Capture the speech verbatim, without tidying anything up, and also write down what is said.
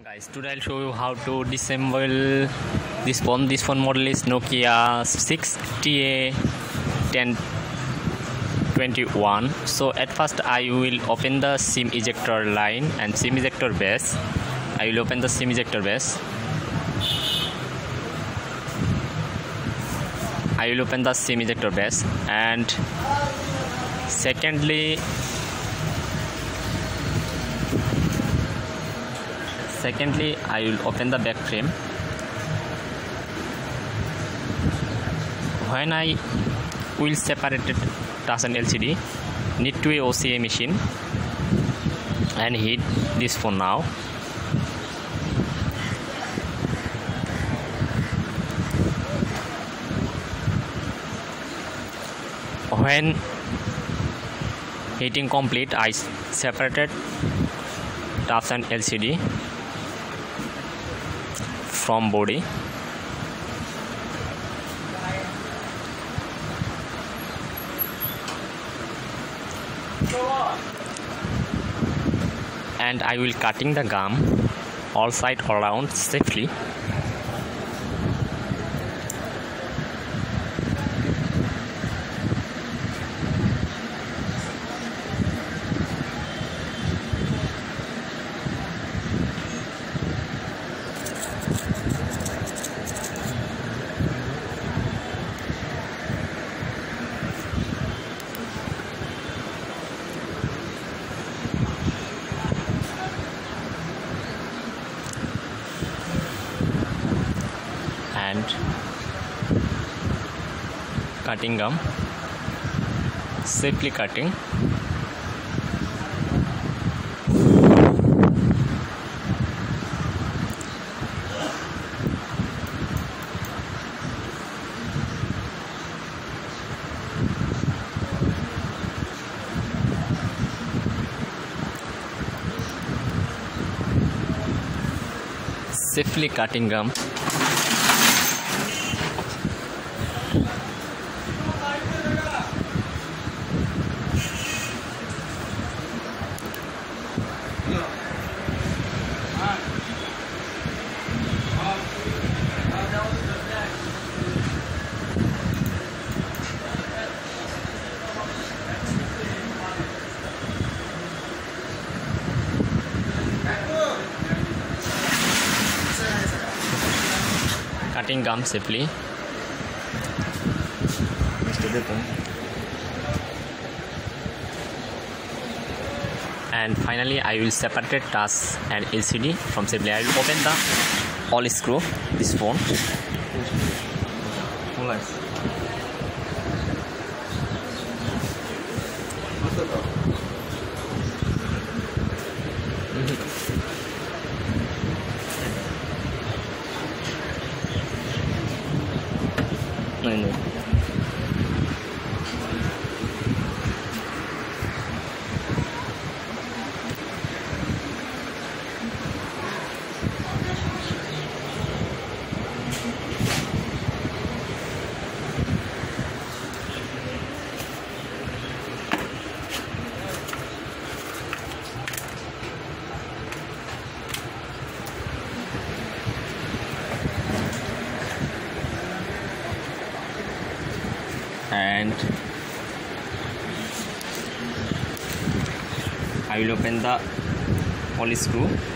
Guys, today I'll show you how to disassemble this phone. This phone model is Nokia six T A ten twenty-one. So at first I will open the SIM ejector line and SIM ejector base. I will open the SIM ejector base. I will open the SIM ejector base, and secondly Secondly, I will open the back frame. When I will separate it, touch an L C D, need to a O C A machine and hit this phone now. When hitting complete, I separated touch and L C D from body. And I will cutting the gum all side around safely. And cutting gum, safely cutting. Safely cutting gum. Cutting gum safely. And finally I will separate touch and L C D from safely. I will open the all screw this phone. No, no. And I will open the poly screw.